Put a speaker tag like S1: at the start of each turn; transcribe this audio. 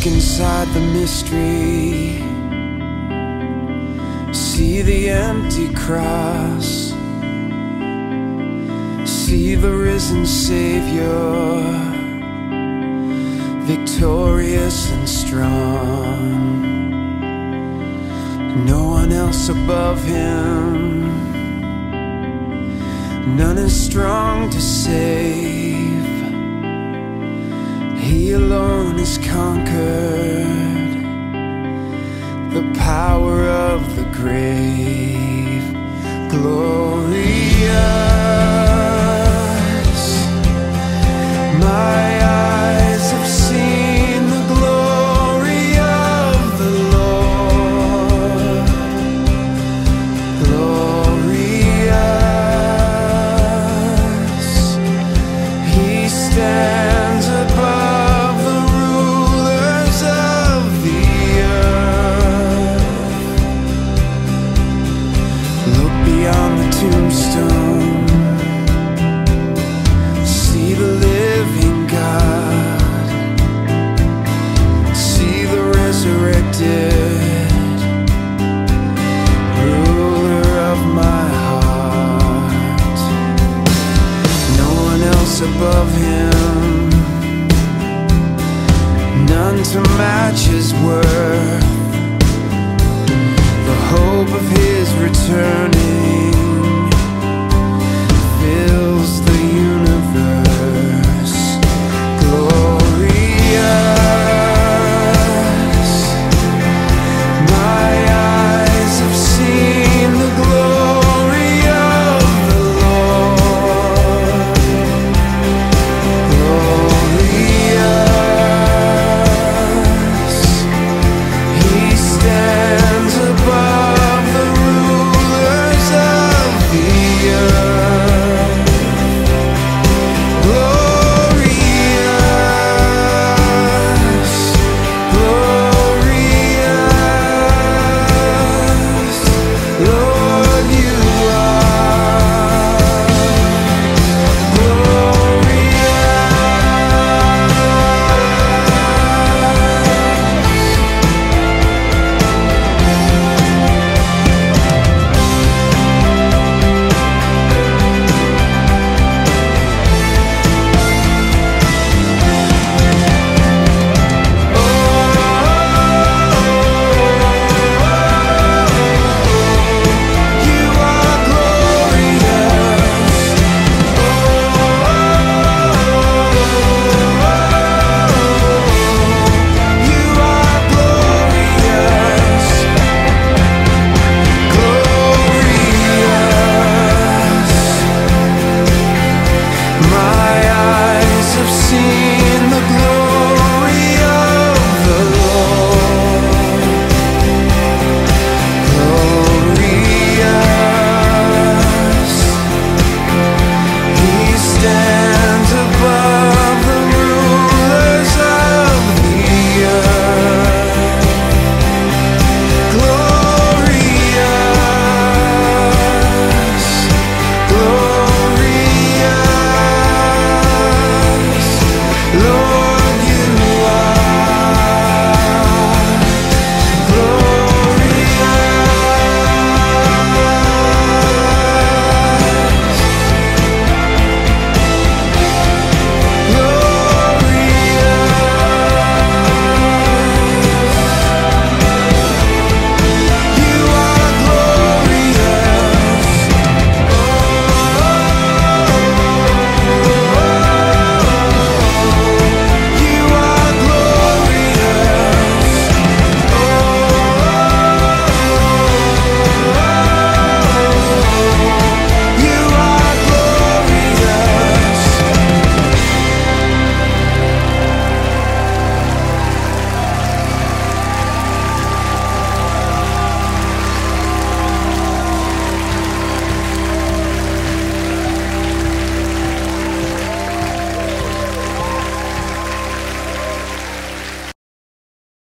S1: Look inside the mystery, see the empty cross, see the risen Savior, victorious and strong. No one else above him, none as strong to save. He alone has conquered the power of the grave. Glorious, my eyes have seen the glory of the Lord. Glorious, he stands above the rulers of the earth. Look beyond the tombstone, see the living God, see the resurrected ruler of my heart. No one else above him, none to match his worth. The hope of his returning